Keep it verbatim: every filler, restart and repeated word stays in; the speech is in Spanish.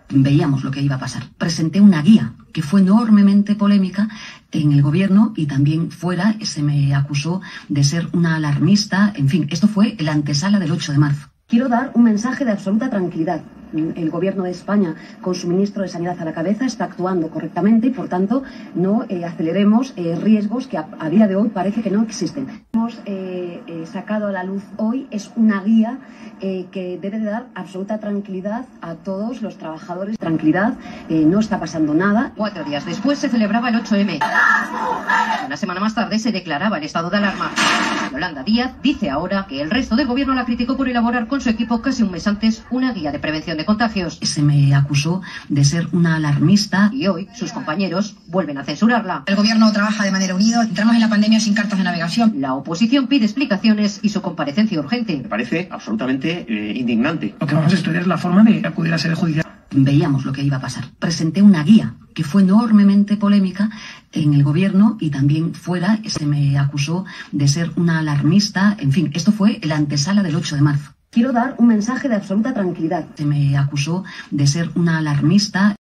Veíamos lo que iba a pasar. Presenté una guía que fue enormemente polémica en el gobierno y también fuera. Se me acusó de ser una alarmista. En fin, esto fue la antesala del ocho de marzo. Quiero dar un mensaje de absoluta tranquilidad. El Gobierno de España, con su ministro de Sanidad a la cabeza, está actuando correctamente y, por tanto, no eh, aceleremos eh, riesgos que a, a día de hoy parece que no existen. Hemos eh, eh, sacado a la luz hoy es una guía eh, que debe de dar absoluta tranquilidad a todos los trabajadores. Tranquilidad, eh, no está pasando nada. Cuatro días después se celebraba el ocho eme. Una semana más tarde se declaraba el estado de alarma. Yolanda Díaz dice ahora que el resto del gobierno la criticó por elaborar con su equipo casi un mes antes una guía de prevención de contagios. Se me acusó de ser una alarmista. Y hoy sus compañeros vuelven a censurarla. El gobierno trabaja de manera unida. Entramos en la pandemia sin cartas de navegación. La oposición pide explicaciones y su comparecencia urgente. Me parece absolutamente eh, indignante. Lo que vamos a estudiar es la forma de acudir a sede judicial. Veíamos lo que iba a pasar. Presenté una guía que fue enormemente polémica en el gobierno y también fuera. Se me acusó de ser una alarmista. En fin, esto fue la antesala del ocho de marzo. Quiero dar un mensaje de absoluta tranquilidad. Se me acusó de ser una alarmista.